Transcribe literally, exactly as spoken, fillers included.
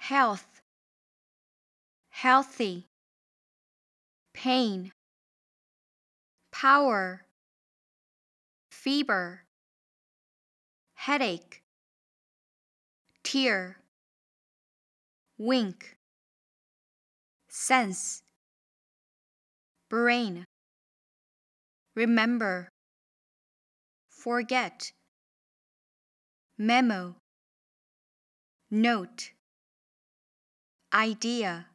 health, healthy, pain, power, fever, headache, tear, wink, sense, brain, remember, forget, memo, note, idea,